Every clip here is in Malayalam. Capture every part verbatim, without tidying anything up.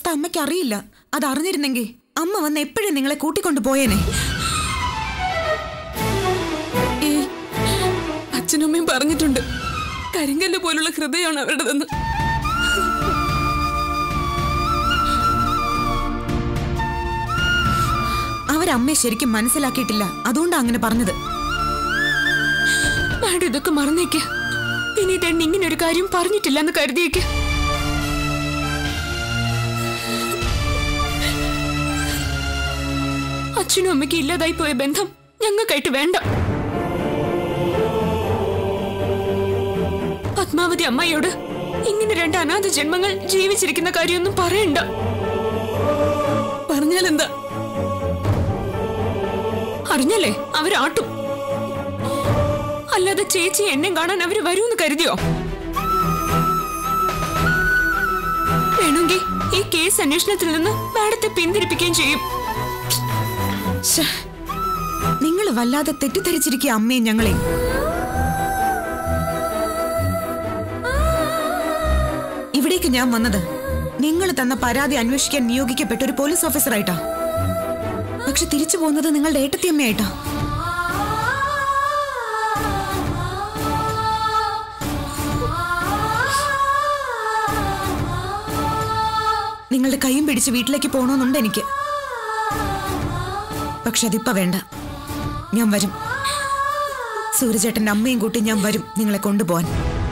അവസ്ഥ അമ്മയ്ക്ക് അറിയില്ല. അതറിഞ്ഞിരുന്നെങ്കിൽ അമ്മ വന്ന് എപ്പോഴും നിങ്ങളെ കൂട്ടിക്കൊണ്ടു പോയേനെ. അച്ഛനും അമ്മയും പറഞ്ഞിട്ടുണ്ട്, കരിങ്കല്ല് പോലുള്ള ഹൃദയമാണ് അവരുടേതെന്ന്. അവരമ്മയെ ശരിക്കും മനസ്സിലാക്കിയിട്ടില്ല, അതുകൊണ്ടാണ് അങ്ങനെ പറഞ്ഞത്. മാഡം ഇതൊക്കെ മറന്നേക്ക്. വിനീത് എണ്ണ ഇങ്ങനെ ഒരു കാര്യം പറഞ്ഞിട്ടില്ല എന്ന് കരുതിയേക്ക്. അച്ഛനും അമ്മയ്ക്ക് ഇല്ലാതായി പോയ ബന്ധം ഞങ്ങൾക്കായിട്ട് വേണ്ട. പത്മാവതി അമ്മയോട് ഇങ്ങനെ രണ്ട് അനാഥ ജന്മങ്ങൾ ജീവിച്ചിരിക്കുന്ന കാര്യമൊന്നും പറയണ്ട. പറഞ്ഞാലെന്താ? അറിഞ്ഞല്ലേ അവരാട്ടും. അല്ലാതെ ചേച്ചി എന്നെ കാണാൻ അവര് വരൂന്ന് കരുതിയോ? വേണമെങ്കിൽ ഈ കേസ് അന്വേഷണത്തിൽ നിന്ന് മാഡത്തെ പിന്തിരിപ്പിക്കുകയും ചെയ്യും. നിങ്ങൾ വല്ലാതെ തെറ്റിദ്ധരിച്ചിരിക്കുക അമ്മയും ഞങ്ങളെയും. ഇവിടേക്ക് ഞാൻ വന്നത് നിങ്ങൾ തന്ന പരാതി അന്വേഷിക്കാൻ നിയോഗിക്കപ്പെട്ട ഒരു പോലീസ് ഓഫീസറായിട്ടാ. പക്ഷെ തിരിച്ചു പോകുന്നത് നിങ്ങളുടെ ഏട്ടത്തിയമ്മയായിട്ടാ. നിങ്ങളുടെ കൈയും പിടിച്ച് വീട്ടിലേക്ക് പോകണമെന്നുണ്ട് എനിക്ക്. പക്ഷെ അതിപ്പോ വേണ്ട. ഞാൻ വരും. സൂര്യചേട്ടന്റെ അമ്മയും കൂട്ടി ഞാൻ വരും നിങ്ങളെ കൊണ്ടുപോവാൻ.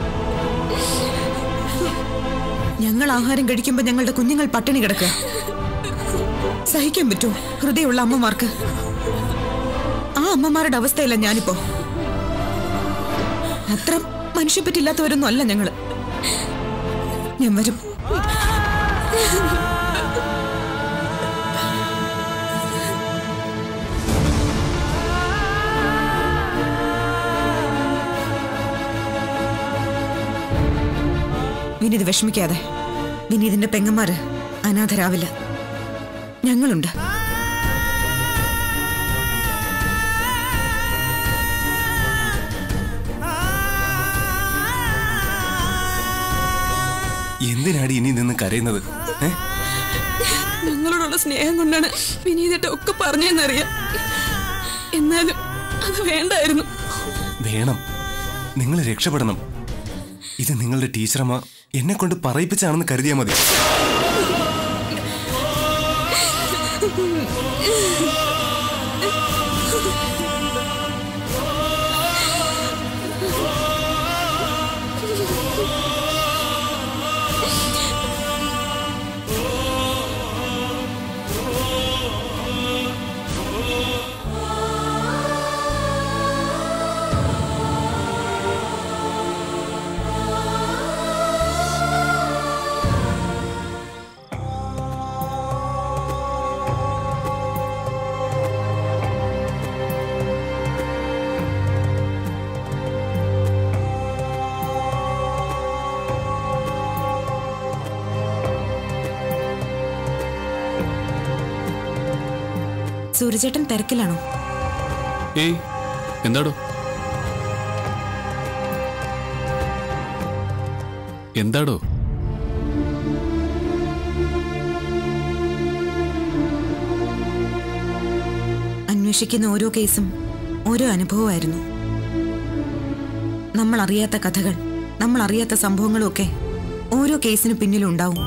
ഞങ്ങൾ ആഹാരം കഴിക്കുമ്പോ ഞങ്ങളുടെ കുഞ്ഞുങ്ങൾ പട്ടിണി കിടക്കുക. സഹിക്കാൻ പറ്റൂ ഹൃദയമുള്ള അമ്മമാർക്ക്? ആ അമ്മമാരുടെ അവസ്ഥയല്ല ഞാനിപ്പോ. അത്ര മനുഷ്യപ്പറ്റില്ലാത്തവരൊന്നും അല്ല ഞങ്ങള്. ഞാൻ വരും. വിനീത് വിഷമിക്കാതെ. വിനീതിന്റെ പെങ്ങന്മാര് അനാഥരാവില്ല. ഞങ്ങളുണ്ട്. എന്തിനാടി ഇനി നിന്ന് കരയുന്നത്? ഞങ്ങളോടുള്ള സ്നേഹം കൊണ്ടാണ് വിനീതത്തെ ഒക്കെ പറഞ്ഞെന്നറിയാം. എന്നാലും അത് വേണ്ടായിരുന്നു. വേണം. നിങ്ങൾ രക്ഷപ്പെടണം. ഇത് നിങ്ങളുടെ ടീച്ചറമ്മ എന്നെ കൊണ്ട് പറയിപ്പിച്ചാണെന്ന് കരുതിയാൽ മതി. സൂര്യചേട്ടൻ തിരക്കിലാണോ? ഏയ്, എന്താടോ? എന്താടോ? അന്വേഷിക്കുന്ന ഓരോ കേസും ഓരോ അനുഭവമായിരുന്നു. നമ്മൾ അറിയാത്ത കഥകൾ, നമ്മൾ അറിയാത്ത സംഭവങ്ങളും ഒക്കെ ഓരോ കേസിന് പിന്നിലും ഉണ്ടാവും.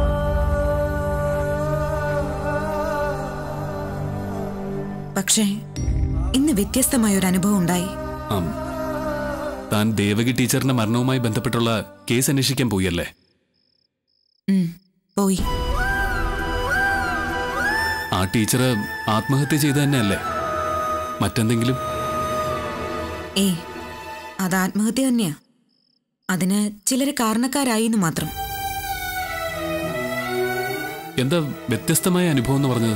പക്ഷേ ഇന്ന് വ്യത്യസ്തമായ ഒരു അനുഭവം ഉണ്ടായി. താൻ ദേവകി ടീച്ചറിന്റെ മരണവുമായി ബന്ധപ്പെട്ടുള്ള കേസ് അന്വേഷിക്കാൻ പോയല്ലേ? പോയി. ആ ടീച്ചർ ആത്മഹത്യ ചെയ്ത തന്നെയല്ലേ? മറ്റെന്തെങ്കിലും? ഏ അത് ആത്മഹത്യ തന്നെയാ. അതിന് ചിലര് കാരണക്കാരായി എന്ന് മാത്രം. എന്താ വ്യത്യസ്തമായ അനുഭവം എന്ന് പറഞ്ഞത്?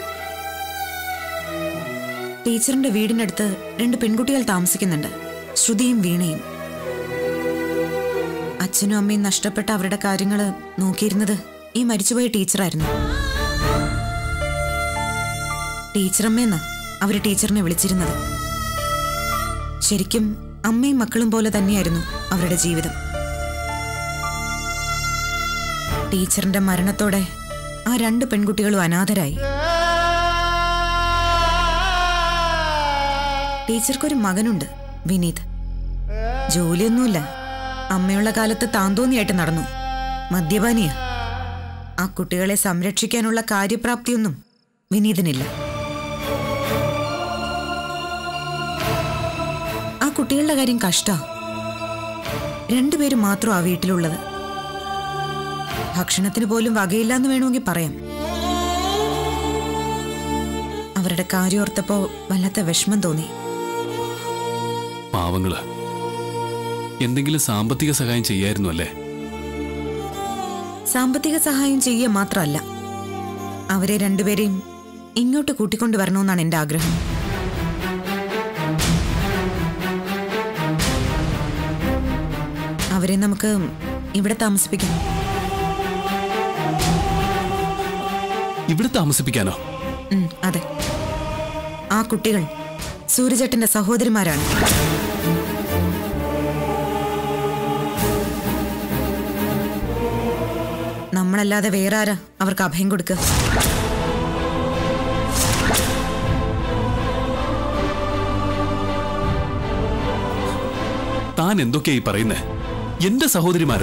ടീച്ചറിന്റെ വീടിനടുത്ത് രണ്ട് പെൺകുട്ടികൾ താമസിക്കുന്നുണ്ട്, ശ്രുതിയും വീണയും. അച്ഛനും അമ്മയും നഷ്ടപ്പെട്ട അവരുടെ കാര്യങ്ങള് നോക്കിയിരുന്നത് ഈ മരിച്ചുപോയ ടീച്ചറായിരുന്നു. ടീച്ചറമ്മയെന്നാ അവര് ടീച്ചറിനെ വിളിച്ചിരുന്നത്. ശരിക്കും അമ്മയും മക്കളും പോലെ തന്നെയായിരുന്നു അവരുടെ ജീവിതം. ടീച്ചറിന്റെ മരണത്തോടെ ആ രണ്ട് പെൺകുട്ടികളും അനാഥരായി. ടീച്ചർക്കൊരു മകനുണ്ട്, വിനീത്. ജോലിയൊന്നുമില്ല. അമ്മയുള്ള കാലത്ത് താന്തോന്നിയായിട്ട് നടന്നു. മദ്യപാനിയാ. ആ കുട്ടികളെ സംരക്ഷിക്കാനുള്ള കാര്യപ്രാപ്തിയൊന്നും വിനീതിനില്ല. ആ കുട്ടികളുടെ കാര്യം കഷ്ടാ. രണ്ടുപേരും മാത്രം ആ വീട്ടിലുള്ളത്. ഭക്ഷണത്തിന് പോലും വകയില്ലാന്ന് വേണമെങ്കിൽ പറയാം. അവരുടെ കാര്യോർത്തപ്പോ വല്ലാത്ത വിഷമം തോന്നി. പാവങ്ങള്. എന്തെങ്കിലും സാമ്പത്തിക സഹായം ചെയ്യായിരുന്നു അല്ലേ? സാമ്പത്തിക സഹായം ചെയ്യുക മാത്രമല്ല, അവരെ രണ്ടുപേരെയും ഇങ്ങോട്ട് കൂട്ടിക്കൊണ്ടുവരണമെന്നാണ് എന്റെ ആഗ്രഹം. അവരെ നമുക്ക് ഇവിടെ താമസിപ്പിക്കാം. ഇവിടെ താമസിപ്പിക്കാനോ? അതെ. ആ കുട്ടികൾ സൂര്യചേട്ടന്റെ സഹോദരിമാരാണ്. നമ്മളല്ലാതെ വേറെ ആരാ അവർക്ക് അഭയം കൊടുക്കുക? താൻ എന്തൊക്കെയായി പറയുന്നേ? എന്റെ സഹോദരിമാരോ?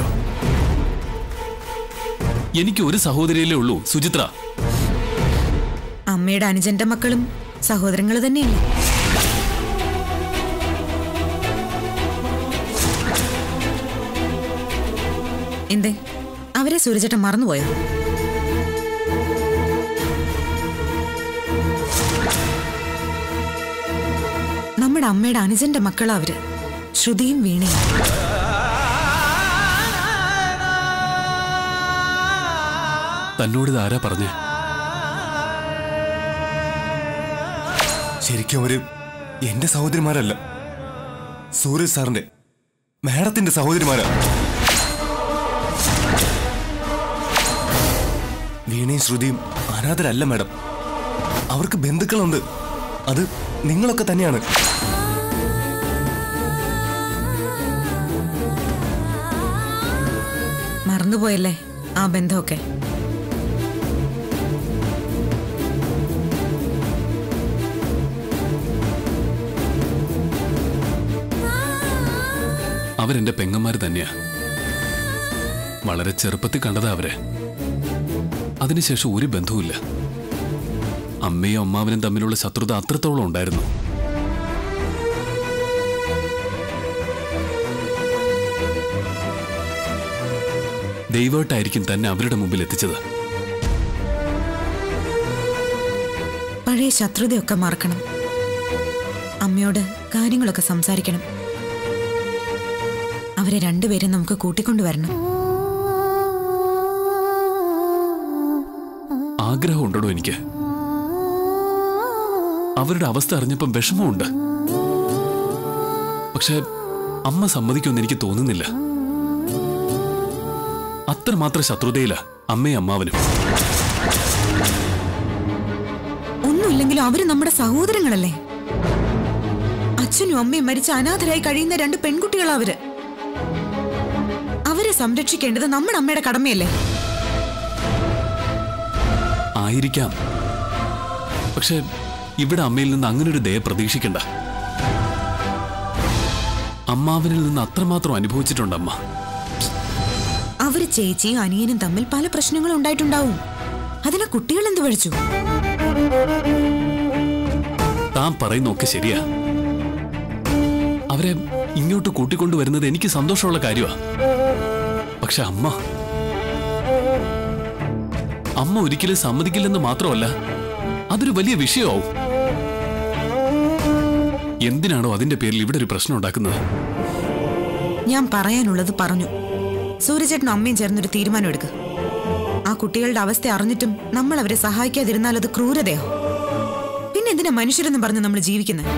എനിക്ക് ഒരു സഹോദരിയല്ലേ ഉള്ളൂ, സുചിത്ര. അമ്മയുടെ അനുജന്റെ മക്കളും സഹോദരങ്ങൾ തന്നെയല്ലേ? എന്തേ, അവരെ സൂര്യചേട്ടൻ മറന്നുപോയോ? നമ്മുടെ അമ്മയുടെ അനുജന്റെ മക്കളാ അവര്, ശ്രുതിയും വീണയും. തന്നോട് ഇതാരാ പറഞ്ഞേ? ശരിക്കും അവര് എന്റെ സഹോദരിമാരല്ല, സൂരജ് സാറിന്റെ, മാഡത്തിന്റെ സഹോദരിമാരാ. വീണയും ശ്രുതിയും അനാഥരല്ല മാഡം. അവർക്ക് ബന്ധുക്കളുണ്ട്. അത് നിങ്ങളൊക്കെ തന്നെയാണ്. മറന്നുപോയല്ലേ ആ ബന്ധമൊക്കെ? അവരെന്റെ പെങ്ങന്മാര് തന്നെയാ. വളരെ ചെറുപ്പത്തിൽ കണ്ടതാ അവരെ. അതിനുശേഷം ഒരു ബന്ധവുമില്ല. അമ്മയും അമ്മാവനും തമ്മിലുള്ള ശത്രുത അത്രത്തോളം ഉണ്ടായിരുന്നു. ദൈവമായിട്ടായിരിക്കും തന്നെ അവരുടെ മുമ്പിൽ എത്തിച്ചത്. പഴയ ശത്രുതയൊക്കെ മറക്കണം. അമ്മയോട് കാര്യങ്ങളൊക്കെ സംസാരിക്കണം. അവരെ രണ്ടുപേരും നമുക്ക് കൂട്ടിക്കൊണ്ടുവരണം. ആഗ്രഹം ഉണ്ടോ എനിക്ക്? അവരുടെ അവസ്ഥ അറിഞ്ഞപ്പം വിഷമമുണ്ട്. പക്ഷെ അമ്മ സമ്മതിക്കുമെന്ന് എനിക്ക് തോന്നുന്നില്ല. അത്രമാത്രം ശത്രുതയില്ല അമ്മയും അമ്മാവനും. ഒന്നുമില്ലെങ്കിലും അവര് നമ്മുടെ സഹോദരങ്ങളല്ലേ? അച്ഛനും അമ്മയും മരിച്ച അനാഥരായി കഴിയുന്ന രണ്ട് പെൺകുട്ടികളാ അവര്. അവരെ സംരക്ഷിക്കേണ്ടത് നമ്മുടെ അമ്മയുടെ കടമയല്ലേ? ആയിരിക്കാം. പക്ഷെ ഇവിടെ അമ്മയിൽ നിന്ന് അങ്ങനൊരു ദയ പ്രതീക്ഷിക്കണ്ട. അമ്മാവനിൽ നിന്ന് അത്രമാത്രം അനുഭവിച്ചിട്ടുണ്ട് അമ്മ. അവര് ചേച്ചിയും അനിയനും തമ്മിൽ പല പ്രശ്നങ്ങളും ഉണ്ടായിട്ടുണ്ടാവും. അതിനെ കുട്ടികൾ എന്ത് പഠിച്ചു? താൻ പറയുന്നൊക്കെ ശരിയാ. അവരെ ഇങ്ങോട്ട് കൂട്ടിക്കൊണ്ടുവരുന്നത് എനിക്ക് സന്തോഷമുള്ള കാര്യമാണ്. പക്ഷെ അമ്മ അമ്മ ഒരിക്കലും സമ്മതിക്കില്ലെന്ന് മാത്രമല്ല, അതൊരു വലിയ വിഷയമാവും. എന്തിനാണോ അതിന്റെ പേരിൽ ഇവിടെ ഒരു പ്രശ്നം ഉണ്ടാക്കുന്നത്? ഞാൻ പറയാനുള്ളത് പറഞ്ഞു. സൂര്യചേട്ടനും അമ്മയും ചേർന്നൊരു തീരുമാനം എടുക്കുക. ആ കുട്ടികളുടെ അവസ്ഥ അറിഞ്ഞിട്ടും നമ്മൾ അവരെ സഹായിക്കാതിരുന്നാൽ അത് ക്രൂരതയോ? പിന്നെ എന്തിനാ മനുഷ്യരെന്നും പറഞ്ഞ് നമ്മൾ ജീവിക്കുന്നത്?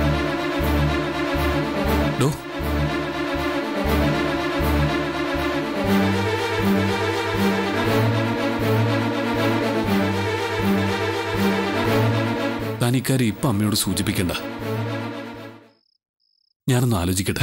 താൻ ഇക്കാര്യം ഇപ്പൊ അമ്മയോട് സൂചിപ്പിക്കണ്ട. ഞാനൊന്ന് ആലോചിക്കട്ടെ.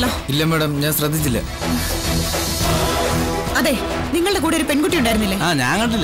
ശ്രദ്ധിച്ചോ? ഇല്ല മാഡം, ഞാൻ ശ്രദ്ധിച്ചില്ല. അതെ, നിങ്ങളുടെ കൂടെ ഒരു പെൺകുട്ടി ഉണ്ടായിരുന്നില്ലേ? ആ, ഞാൻ കണ്ടില്ല.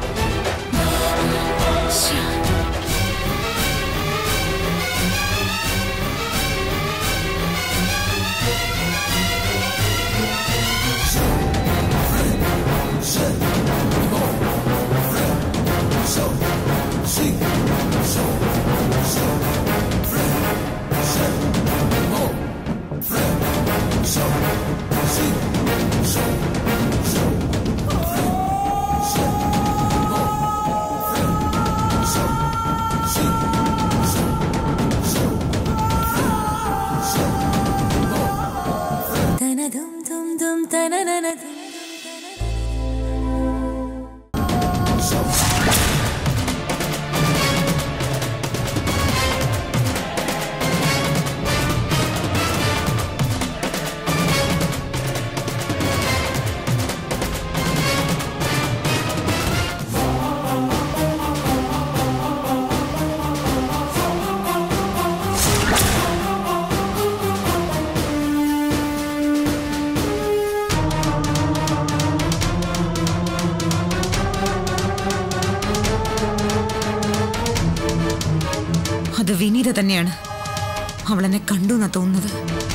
അത് വിനീത തന്നെയാണ്. അവളെന്നെ കണ്ടു എന്നാ തോന്നുന്നത്.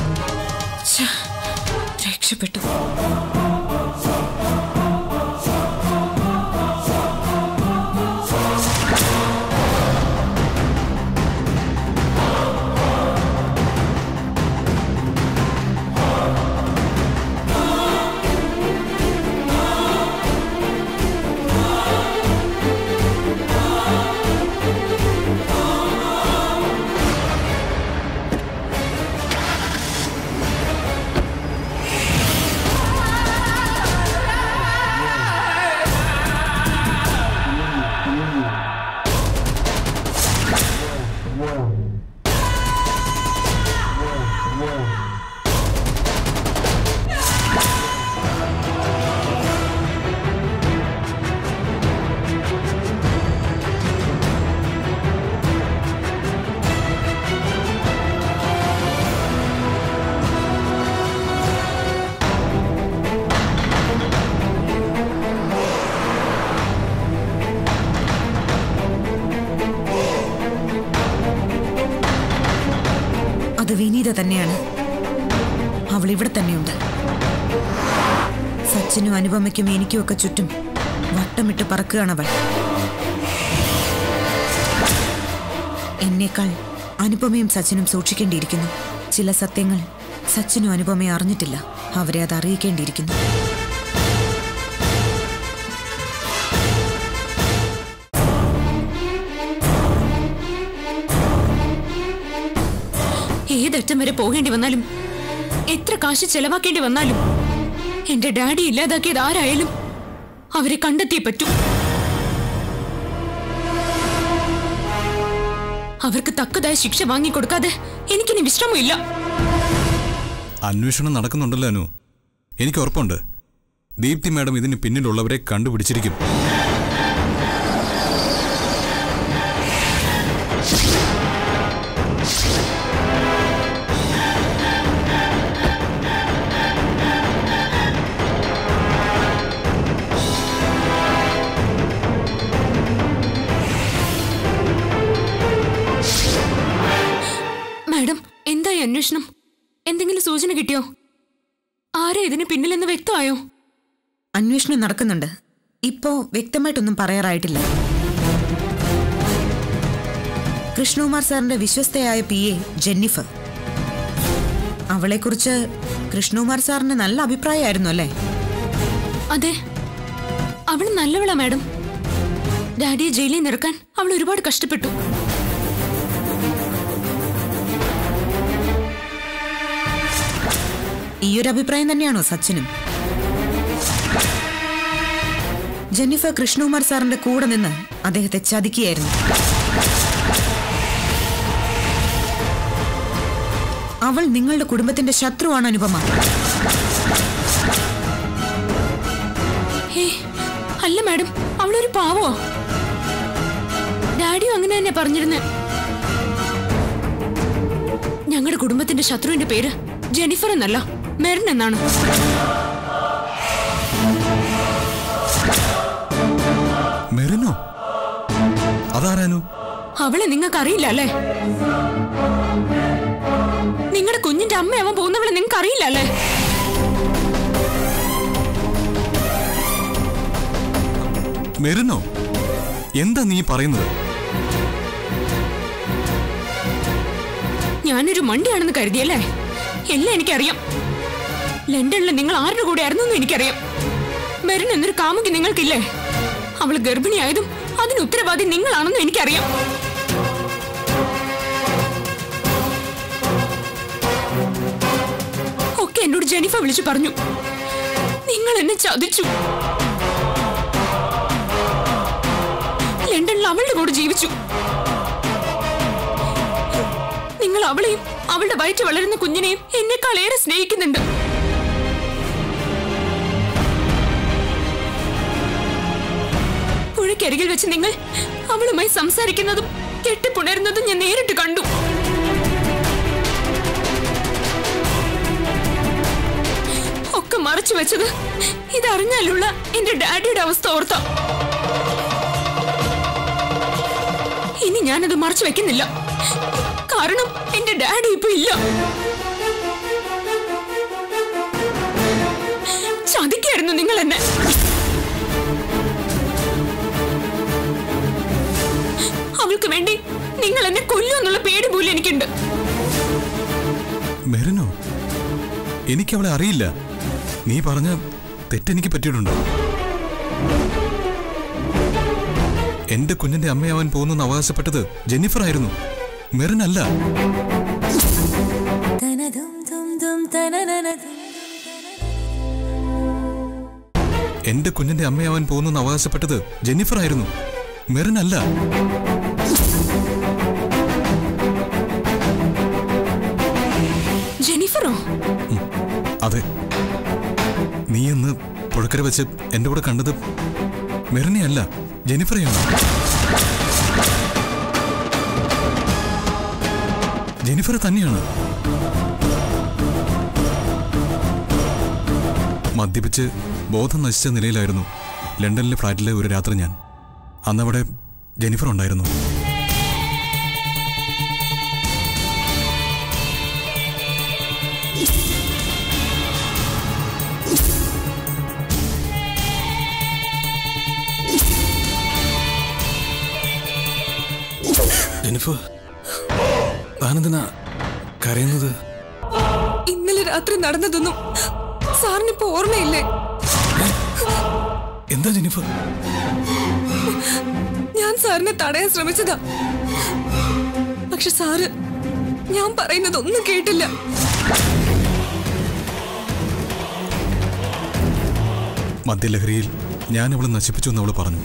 രക്ഷപ്പെട്ടു. അത് വിനീത തന്നെയാണ്. അവൾ ഇവിടെ തന്നെയുണ്ട്. സച്ചിനും അനുപമയ്ക്കും എനിക്കും ഒക്കെ ചുറ്റും വട്ടമിട്ട് പറക്കുകയാണ് അവൾ. എന്നേക്കാൾ അനുപമയും സച്ചിനും സൂക്ഷിക്കേണ്ടിയിരിക്കുന്നു. ചില സത്യങ്ങൾ സച്ചിനും അനുപമയും അറിഞ്ഞിട്ടില്ല. അവരെ അത് അറിയിക്കേണ്ടിയിരിക്കുന്നു. ഏതറ്റം വരെ പോകേണ്ടി വന്നാലും, എത്ര കാശ് ചെലവാക്കേണ്ടി വന്നാലും, എന്റെ ഡാഡി ഇല്ലാതാക്കിയത് ആരായാലും അവരെ കണ്ടെത്തിയേ പറ്റൂ. അവർക്ക് തക്കതായ ശിക്ഷ വാങ്ങിക്കൊടുക്കാതെ എനിക്കിനി വിശ്രമമില്ല. അന്വേഷണം നടക്കുന്നുണ്ടല്ലോ അനു. എനിക്ക് ഉറപ്പുണ്ട് ദീപ്തി മാഡം ഇതിന് പിന്നിലുള്ളവരെ കണ്ടുപിടിച്ചിരിക്കും. മാഡം, എന്തായി അന്വേഷണം? എന്തെങ്കിലും സൂചന കിട്ടിയോ? ആരാ ഇതിന് പിന്നിലെന്ന് വ്യക്തമായോ? അന്വേഷണം നടക്കുന്നുണ്ട്. ഇപ്പോ വ്യക്തമായിട്ടൊന്നും പറയാറായിട്ടില്ല. കൃഷ്ണകുമാർ സാറിന്റെ വിശ്വസ്തയായ പി എ ജെന്നിഫർ. അവളെക്കുറിച്ച് കൃഷ്ണകുമാർ സാറിന് നല്ല അഭിപ്രായമായിരുന്നു അല്ലേ? അതെ, അവൾ നല്ലവളാ മാഡം. ഡാഡിയെ ജയിലിൽ നിറക്കാൻ അവൾ ഒരുപാട് കഷ്ടപ്പെട്ടു. ഈ ഒരു അഭിപ്രായം തന്നെയാണോ സച്ചിനും? ജെന്നിഫർ കൃഷ്ണകുമാർ സാറിന്റെ കൂടെ നിന്ന് അദ്ദേഹത്തെ ചതിക്കുകയായിരുന്നു. അവൾ നിങ്ങളുടെ കുടുംബത്തിന്റെ ശത്രുവാണ് അനുപമ. അല്ല മാഡം, അവളൊരു പാവോ. ഡാഡിയും അങ്ങനെ തന്നെ പറഞ്ഞിരുന്നു. ഞങ്ങളുടെ കുടുംബത്തിന്റെ ശത്രുവിന്റെ പേര് ജെനിഫർ എന്നല്ല, മെറിൻ എന്നാണ്. മെറിനോ? അതാരാനു? അവളെ നിങ്ങൾക്ക് അറിയില്ല അല്ലേ? നിങ്ങളുടെ കുഞ്ഞിന്റെ അമ്മയാവാൻ പോകുന്നവളെ നിങ്ങൾക്ക് അറിയില്ല അല്ലേ? മെറിനോ? എന്താ നീ പറയുന്നത്? ഞാനൊരു മണ്ടിയാണെന്ന് കരുതിയല്ലേ? എല്ലാം എനിക്കറിയാം. ലണ്ടനിൽ നിങ്ങൾ ആരുടെ കൂടെ ആയിരുന്നു എനിക്കറിയാം. മെറിൻ എന്നൊരു കാമുകി നിങ്ങൾക്കില്ലേ? അവള് ഗർഭിണിയായതും അതിന് ഉത്തരവാദി നിങ്ങളാണെന്നും എനിക്കറിയാം. ഒക്കെ എന്നോട് ജെനിഫർ വിളിച്ചു പറഞ്ഞു, നിങ്ങൾ എന്നെ ചതിച്ചു. ലണ്ടനിൽ അവളുടെ കൂടെ ജീവിച്ചു. നിങ്ങൾ അവളെയും അവളുടെ വയറ്റ് വളരുന്ന കുഞ്ഞിനെയും എന്നെക്കാൾ ഏറെ സ്നേഹിക്കുന്നുണ്ട്. പുഴയ്ക്കരികിൽ വെച്ച് നിങ്ങൾ അവളുമായി സംസാരിക്കുന്നതും കെട്ടിപ്പുണരുന്നതും ഞാൻ നേരിട്ട് കണ്ടു. ഒക്കെ മറച്ചു വെച്ചത് ഇതറിഞ്ഞാലുള്ള എന്റെ ഡാഡിയുടെ അവസ്ഥ ഓർത്ത. ഇനി ഞാനത് മറച്ചു വെക്കുന്നില്ല. കാരണം എന്റെ ഡാഡി ഇപ്പൊ ഇല്ല. ചതിക്കായിരുന്നു നിങ്ങൾ എന്നെ. അവൾക്ക് വേണ്ടി നിങ്ങൾ എന്നെ കൊല്ലുമെന്നുള്ള പേടി പോലും എനിക്കുണ്ട്. മെറിനോ, എനിക്ക് അവളെ അറിയില്ല. നീ പറഞ്ഞ തെറ്റെനിക്ക് പറ്റിയിട്ടുണ്ടോ? എന്റെ കുഞ്ഞിന്റെ അമ്മയാവാൻ പോകുന്നെന്ന് അവകാശപ്പെട്ടത് ജെന്നിഫർ ആയിരുന്നു, മെറിൻ അല്ല. എന്റെ കുഞ്ഞിന്റെ അമ്മയാവാൻ പോകുന്നെന്ന് അവകാശപ്പെട്ടത് ജെന്നിഫർ ആയിരുന്നു, മെറിൻ അല്ല. ജെന്നിഫറോ? അതെ. നീ എന്ന് പുഴക്കര വെച്ച് എന്റെ കൂടെ കണ്ടത് മെറിനെ അല്ല, ജെന്നിഫറെയാണ്. ജെന്നിഫർ തന്നെയാണ്. മദ്യപിച്ച് ബോധം നശിച്ച നിലയിലായിരുന്നു ലണ്ടനിലെ ഫ്ലാറ്റിലെ ഒരു രാത്രി ഞാൻ. അന്നവിടെ ജെന്നിഫർ ഉണ്ടായിരുന്നു. ജെന്നിഫർ, താനെന്തിനാ കരയുന്നത്? ഇന്നലെ രാത്രി നടന്നതൊന്നും സാറിനിപ്പോ ഓർമ്മയില്ലേ? എന്താ ജെന്നിഫർ? ഞാൻ സാറിനെ തടയാൻ ശ്രമിച്ചതാ. പക്ഷെ സാറ് ഞാൻ പറയുന്നതൊന്നും കേട്ടില്ല. മദ്യലഹരിയിൽ ഞാൻ അവളെ നശിപ്പിച്ചു എന്ന് അവൾ പറഞ്ഞു.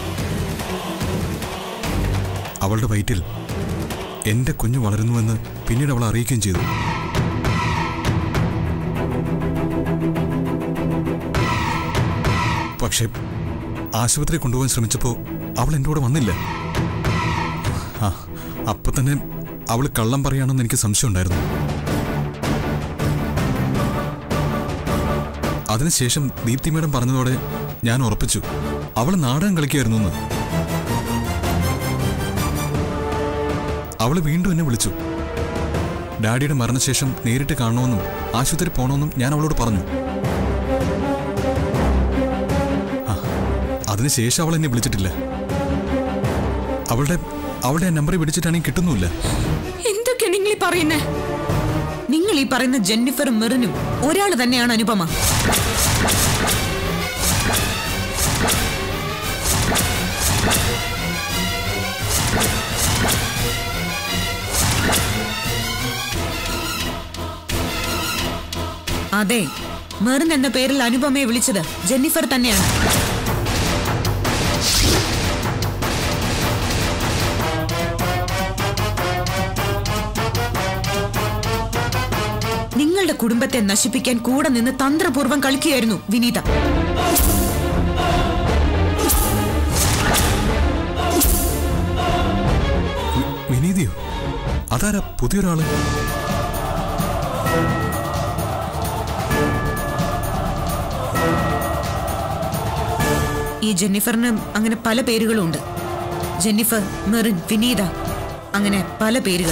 അവളുടെ വയറ്റിൽ എന്റെ കുഞ്ഞു വളരുന്നുവെന്ന് പിന്നീട് അവൾ അറിയിക്കുകയും ചെയ്തു. പക്ഷെ ആശുപത്രി കൊണ്ടുപോകാൻ ശ്രമിച്ചപ്പോൾ അവൾ എൻ്റെ കൂടെ വന്നില്ല. ആ അപ്പൊ തന്നെ അവൾ കള്ളം പറയാണെന്ന് എനിക്ക് സംശയമുണ്ടായിരുന്നു. അതിനുശേഷം ദീപ്തി മേഡം പറഞ്ഞതോടെ ഞാൻ ഉറപ്പിച്ചു അവൾ നാടകം കളിക്കുകയായിരുന്നു എന്ന്. അവള് വീണ്ടും എന്നെ വിളിച്ചു. ഡാഡിയുടെ മരണശേഷം നേരിട്ട് കാണണമെന്നും ആശുപത്രി പോകണമെന്നും ഞാൻ അവളോട് പറഞ്ഞു. അതിനുശേഷം അവൾ എന്നെ വിളിച്ചിട്ടില്ല. അവളുടെ അവളുടെ നമ്പറിൽ വിളിച്ചിട്ടാണെങ്കിൽ കിട്ടുന്നുമില്ല. എന്തൊക്കെയാ നിങ്ങൾ ഈ പറയുന്നേ? നിങ്ങൾ ഈ പറയുന്ന ജെന്നിഫറും മെറിനും ഒരാൾ തന്നെയാണ് അനുപമ. അതെ, മെറിൻ എന്ന പേരിൽ അനുപമയെ വിളിച്ചത് ജെന്നിഫർ തന്നെയാണ്. നിങ്ങളുടെ കുടുംബത്തെ നശിപ്പിക്കാൻ കൂടെ നിന്ന് തന്ത്രപൂർവ്വം കളിക്കുകയായിരുന്നു വിനീത. വിനീതയോ? അതാരാ പുതിയൊരാള്? ഈ ജെന്നിഫറിന് അങ്ങനെ പല പേരുകളും ഉണ്ട്. ജെന്നിഫർ, മെറിൻ, വിനീത, അങ്ങനെ പല പേരുകൾ.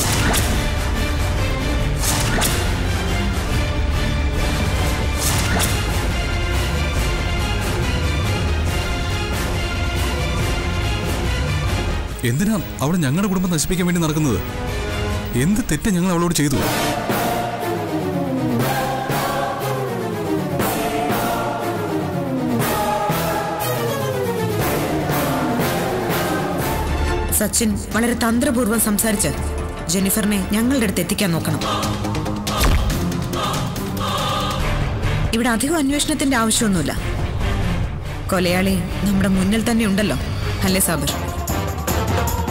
എന്തിനാ അവൾ ഞങ്ങളുടെ കുടുംബം നശിപ്പിക്കാൻ വേണ്ടി നടക്കുന്നത്? എന്ത് തെറ്റ് ഞങ്ങൾ അവളോട് ചെയ്തു? സച്ചിൻ വളരെ തന്ത്രപൂർവ്വം സംസാരിച്ച് ജെന്നിഫറിനെ ഞങ്ങളുടെ അടുത്ത് എത്തിക്കാൻ നോക്കണം. ഇവിടെ അധികം അന്വേഷണത്തിന്റെ ആവശ്യമൊന്നുമില്ല. കൊലയാളി നമ്മുടെ മുന്നിൽ തന്നെ ഉണ്ടല്ലോ, അല്ലേ സാബിർ?